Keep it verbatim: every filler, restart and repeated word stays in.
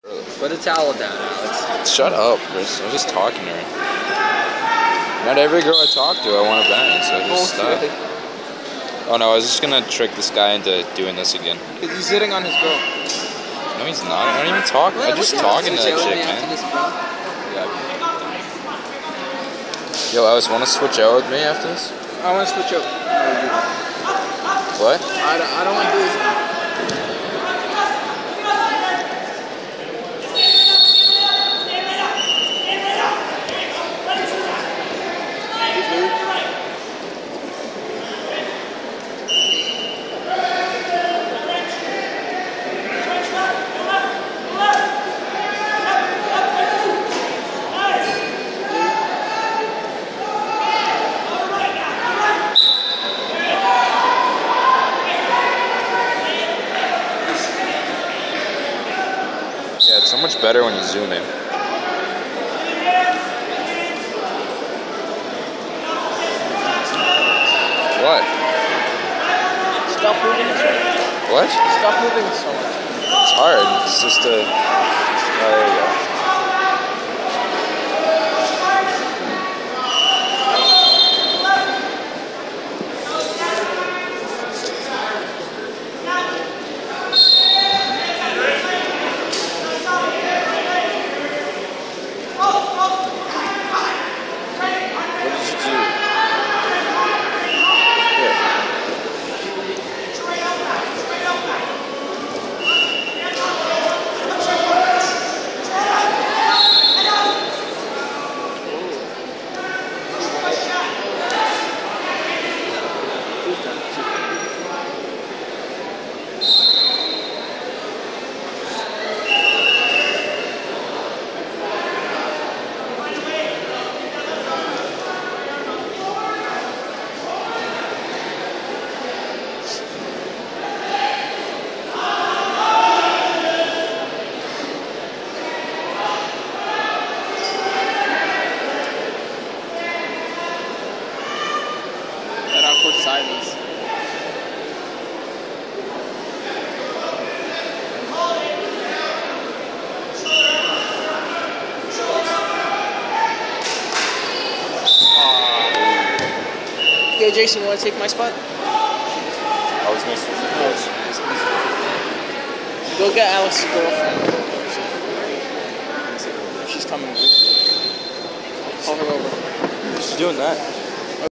Put a towel down, Alex. Shut up, Chris. I was just talking to her. Not every girl I talk to I want to bang, so I just stop. Oh no, I was just gonna trick this guy into doing this again. Cause he's sitting on his girl. No, he's not. I don't even talk. Well, I'm just talking to that chick, man. This, yeah. Yo, Alice, want to switch out with me after this? I want to switch out. What? I don't, I don't want to do this now. Yeah, it's so much better when you zoom in. What? Stop moving so much. What? Stop moving so much. It's hard. It's just a... Oh, there you go. Silence. Yo, Jason, you want to take my spot? I was going to switch the Go get Alex's girlfriend. She's coming. Call her over. She's doing that.